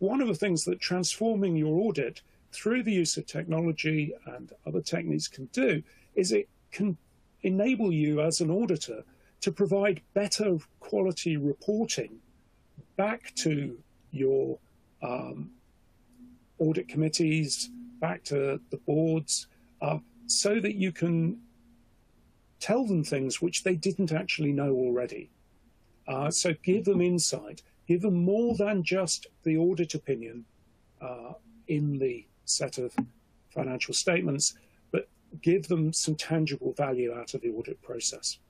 one of the things that transforming your audit through the use of technology and other techniques can do is it can enable you as an auditor to provide better quality reporting back to your audit committees, back to the boards, so that you can tell them things which they didn't actually know already. So give them insight, give them more than just the audit opinion in the set of financial statements, but give them some tangible value out of the audit process.